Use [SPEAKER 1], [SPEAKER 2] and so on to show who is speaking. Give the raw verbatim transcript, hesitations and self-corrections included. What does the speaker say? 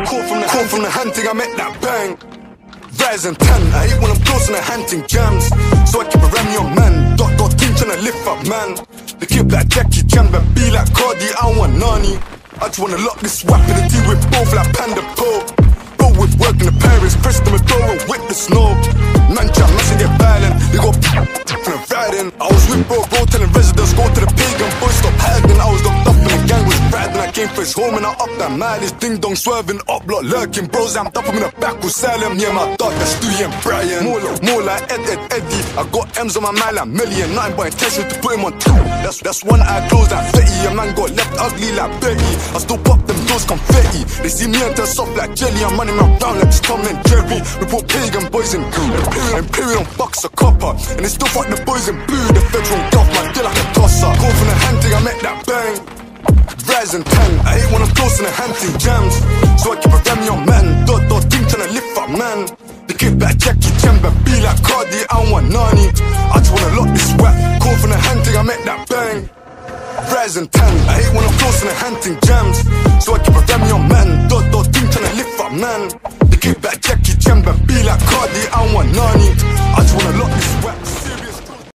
[SPEAKER 1] Call from the call from the hunting, I make that bang. Rise and tan, I hate when I'm close and the hunting jams. So I keep a Remy on man. Dot dot team tryna lift up man. They keep like Jackie Chan, but be like Cardi, I don't want Nani. I just wanna lock this whack in the deal with both like Panda Pope. Bro with work in the Paris, press them a door and whip the snow. Man try must get violent, they go from the riding. I was with bro, bro telling residents go to the pagan boys stop hiding. I was locked up and the gang was riding. I came for his home and I up that mileage. Ding dong swerving, up block lurking. Bros amped up, I'm in the back with Salem. Yeah, my dog, that's Stewie and Brian. More like, more like Ed, Ed, Eddie. I got M's on my mind like million. Nothing but intention to put him on top. That's, that's one eye closed like Fetty. A man got left ugly like Betty. I still pop them doors confetti. They see me and turn soft like jelly. I'm running around down like Tom and Jerry. We put pagan boys in blue. Imperial on bucks a copper. And they still fuck the boys in blue. The federal golf my deal like a tosser. Call from the hunting, I make that bang. Rise and tan, I hate when I'm close in the hunting jams. So I keep a Remy on man. Dot dot team tryna lift up man. They keep like Jackie Chan, but be like Cardi, I don't want Nani. I just wanna lock this whack. Call from the hunting, I make that bang. Rise and tan, I hate when I'm close in the hunting jams. So I keep a Remy on man. Dot dot team tryna lift up man. They keep like Jackie Chan, but be like Cardi, I don't want Nani. I just wanna lock this